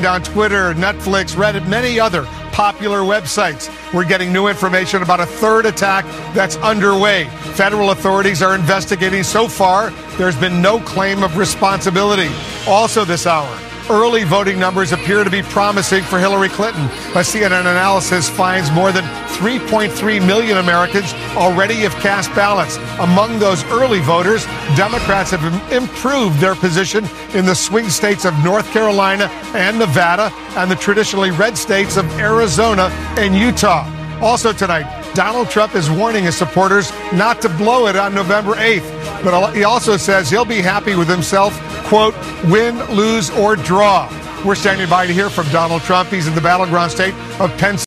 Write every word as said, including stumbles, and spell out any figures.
shutting down Twitter, Netflix, Reddit, many other popular websites. We're getting new information about a third attack that's underway. Federal authorities are investigating. So far, there's been no claim of responsibility. Also this hour, early voting numbers appear to be promising for Hillary Clinton. A C N N analysis finds more than three point three million Americans already have cast ballots. Among those early voters, Democrats have improved their position in the swing states of North Carolina and Nevada and the traditionally red states of Arizona and Utah. Also tonight, Donald Trump is warning his supporters not to blow it on November eighth. But he also says he'll be happy with himself, quote, win, lose, or draw. We're standing by to hear from Donald Trump. He's in the battleground state of Pennsylvania.